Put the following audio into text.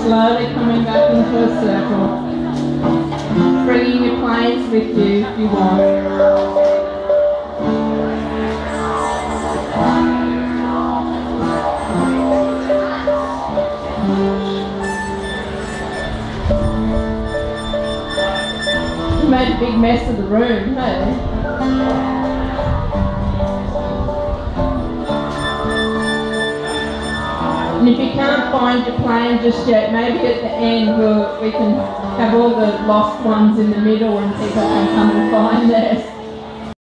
Slowly coming back into a circle. Bringing your planes with you if you want. You made a big mess of the room, hey? And if you can't find your plane just yet, maybe at the end we can have all the lost ones in the middle and people can come and find theirs.